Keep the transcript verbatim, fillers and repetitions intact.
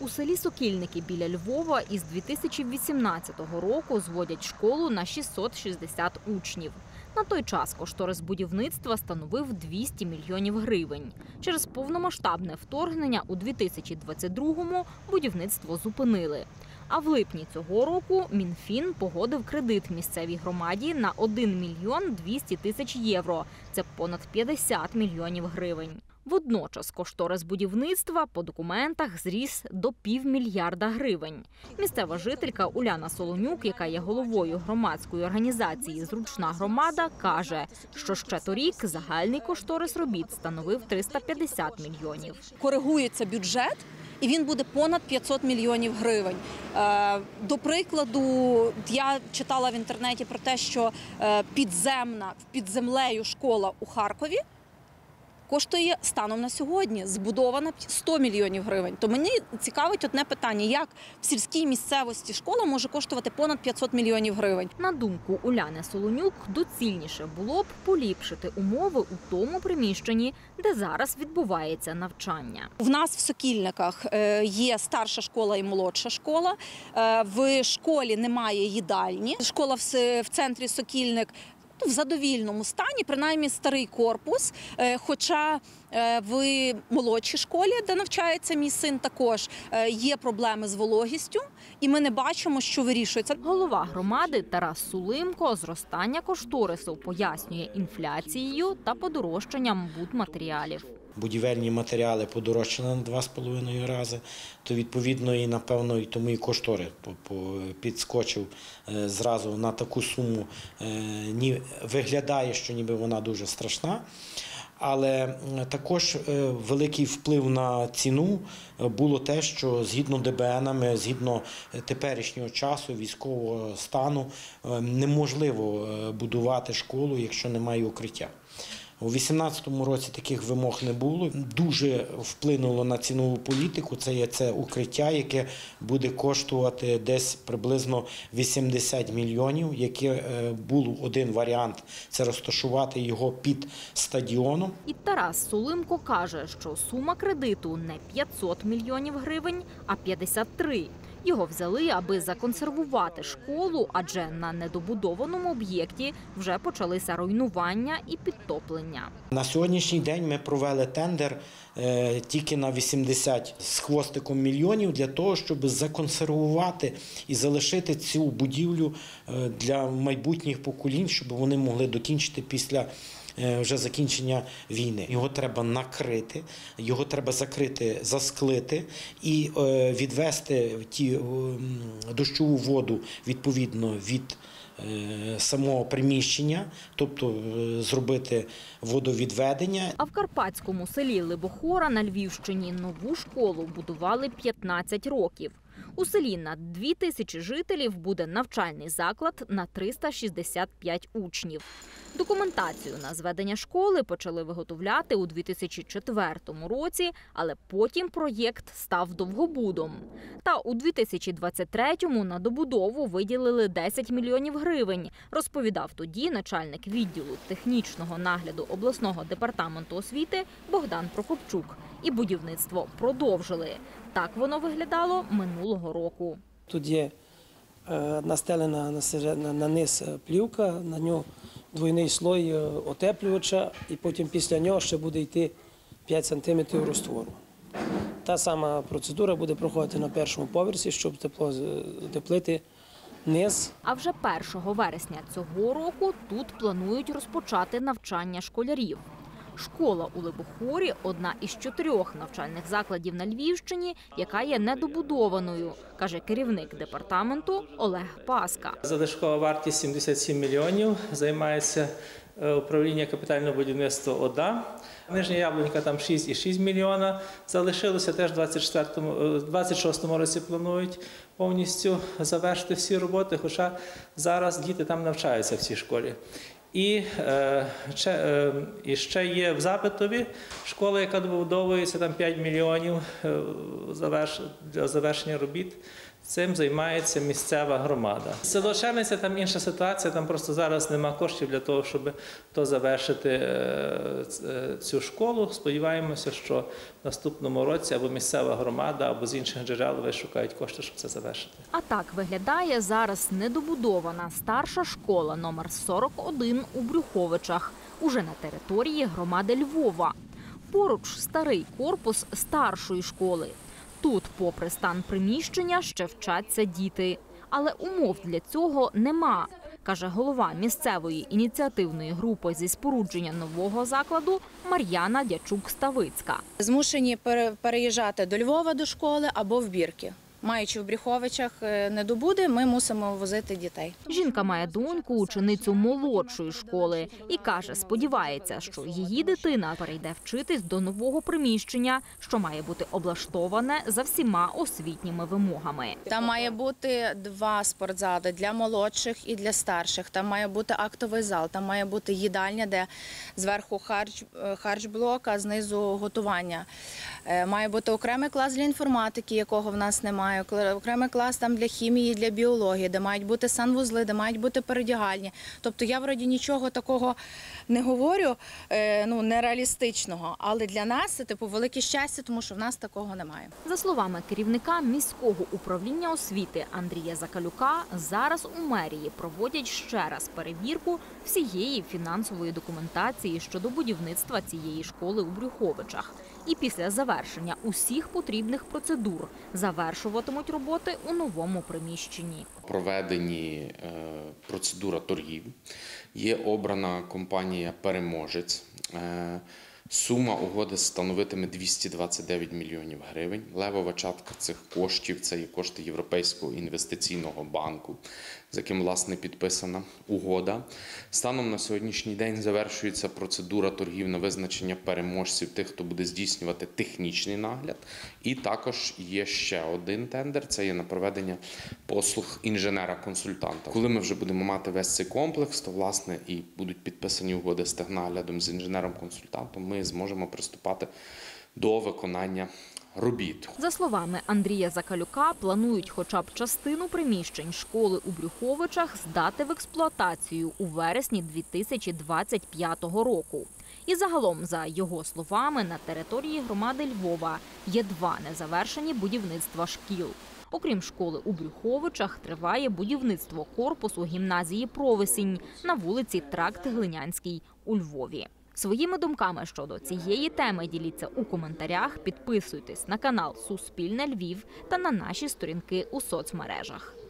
У селі Сокільники біля Львова із дві тисячі вісімнадцятого року зводять школу на шістсот шістдесят учнів. На той час кошторис будівництва становив двісті мільйонів гривень. Через повномасштабне вторгнення у дві тисячі двадцять другому будівництво зупинили. А в липні цього року Мінфін погодив кредит місцевій громаді на один мільйон двісті тисяч євро. Це понад п'ятдесят мільйонів гривень. Водночас кошторис будівництва по документах зріс до півмільярда гривень. Місцева жителька Уляна Солонюк, яка є головою громадської організації «Зручна громада», каже, що ще торік загальний кошторис робіт становив триста п'ятдесят мільйонів. Коригується бюджет, і він буде понад п'ятсот мільйонів гривень. До прикладу, я читала в інтернеті про те, що підземна, під землею школа у Харкові коштує станом на сьогодні, збудована сто мільйонів гривень. То мені цікавить одне питання, як в сільській місцевості школа може коштувати понад п'ятсот мільйонів гривень. На думку Уляни Солонюк, доцільніше було б поліпшити умови у тому приміщенні, де зараз відбувається навчання. В нас в Сокільниках є старша школа і молодша школа. В школі немає їдальні. Школа в центрі Сокільник в задовільному стані, принаймні старий корпус, хоча в молодшій школі, де навчається мій син, також є проблеми з вологістю, і ми не бачимо, що вирішується. Голова громади Тарас Сулимко зростання кошторису пояснює інфляцією та подорожчанням будматеріалів. Будівельні матеріали подорожчали на два з половиною рази, то відповідно і, напевно, і тому і кошторис підскочив зразу на таку суму. Виглядає, що ніби вона дуже страшна, але також великий вплив на ціну було те, що згідно ді бе енами, згідно теперішнього часу, військового стану, неможливо будувати школу, якщо немає укриття. У дві тисячі вісімнадцятому році таких вимог не було. Дуже вплинуло на цінову політику. Це є це укриття, яке буде коштувати десь приблизно вісімдесят мільйонів, яке був один варіант – це розташувати його під стадіоном. І Тарас Сулимко каже, що сума кредиту не п'ятсот мільйонів гривень, а п'ятдесят три. Його взяли, аби законсервувати школу, адже на недобудованому об'єкті вже почалися руйнування і підтоплення. На сьогоднішній день ми провели тендер е, тільки на вісімдесят з хвостиком мільйонів для того, щоб законсервувати і залишити цю будівлю е, для майбутніх поколінь, щоб вони могли докінчити після вже закінчення війни. Його треба накрити, його треба закрити, засклити і відвести ті дощову воду відповідно від самого приміщення, тобто зробити водовідведення. А в карпатському селі Либохора на Львівщині нову школу будували п'ятнадцять років. У селі на дві тисячі жителів буде навчальний заклад на триста шістдесят п'ять учнів. Документацію на зведення школи почали виготовляти у дві тисячі четвертому році, але потім проєкт став довгобудом. Та у дві тисячі двадцять третьому на добудову виділили десять мільйонів гривень, розповідав тоді начальник відділу технічного нагляду обласного департаменту освіти Богдан Прокопчук. І будівництво продовжили. Так воно виглядало минулого року. Тут є настелена на низ плівка, на нього двойний слой отеплювача, і потім після нього ще буде йти п'ять сантиметрів розтвору. Та сама процедура буде проходити на першому поверсі, щоб тепло утеплити низ. А вже першого вересня цього року тут планують розпочати навчання школярів. Школа у Либохорі – одна із чотирьох навчальних закладів на Львівщині, яка є недобудованою, каже керівник департаменту Олег Паска. Залишкова вартість сімдесят сім мільйонів, займається управління капітального будівництва ОДА. Нижня Яблунька там шість цілих шість мільйона, залишилося теж в двадцять шостому році планують повністю завершити всі роботи, хоча зараз діти там навчаються в цій школі. І, е, е, і ще є в Запитові школа, яка добудовується, там п'ять мільйонів для завершення робіт. Цим займається місцева громада. Село Черниця, там інша ситуація, там просто зараз нема коштів для того, щоб то завершити цю школу. Сподіваємося, що в наступному році або місцева громада, або з інших джерел вишукають кошти, щоб це завершити. А так виглядає зараз недобудована старша школа номер сорок один у Брюховичах, уже на території громади Львова. Поруч старий корпус старшої школи. Тут, попри стан приміщення, ще вчаться діти. Але умов для цього нема, каже голова місцевої ініціативної групи зі спорудження нового закладу Мар'яна Дячук-Ставицька. Змушені переїжджати до Львова до школи або в Бірки. Маючи в Брюховичах недобуди, ми мусимо возити дітей. Жінка має доньку, ученицю молодшої школи, і каже, сподівається, що її дитина перейде вчитись до нового приміщення, що має бути облаштоване за всіма освітніми вимогами. Там має бути два спортзали для молодших і для старших. Там має бути актовий зал, там має бути їдальня, де зверху харч, харчблок, а знизу готування. Має бути окремий клас для інформатики, якого в нас немає. Окремий клас там для хімії, для біології, де мають бути санвузли, де мають бути передягальні. Тобто я вроді нічого такого не говорю, ну, нереалістичного, але для нас це типу велике щастя, тому що в нас такого немає. За словами керівника міського управління освіти Андрія Закалюка, зараз у мерії проводять ще раз перевірку всієї фінансової документації щодо будівництва цієї школи у Брюховичах. І після завершення усіх потрібних процедур завершуватимуть роботи у новому приміщенні. Проведені процедура торгів. Є обрана компанія «Переможець». Сума угоди становитиме двісті двадцять дев'ять мільйонів гривень. Левова частка цих коштів – це є кошти Європейського інвестиційного банку, з яким, власне, підписана угода. Станом на сьогоднішній день завершується процедура торгів на визначення переможців, тих, хто буде здійснювати технічний нагляд. І також є ще один тендер – це є на проведення послуг інженера-консультанта. Коли ми вже будемо мати весь цей комплекс, то, власне, і будуть підписані угоди з технаглядом, з інженером-консультантом, ми зможемо приступати до виконання робіт. За словами Андрія Закалюка, планують хоча б частину приміщень школи у Брюховичах здати в експлуатацію у вересні дві тисячі двадцять п'ятого року. І загалом, за його словами, на території громади Львова є два незавершені будівництва шкіл. Окрім школи у Брюховичах, триває будівництво корпусу гімназії «Провесінь» на вулиці Тракт Глинянський у Львові. Своїми думками щодо цієї теми діліться у коментарях, підписуйтесь на канал «Суспільне Львів» та на наші сторінки у соцмережах.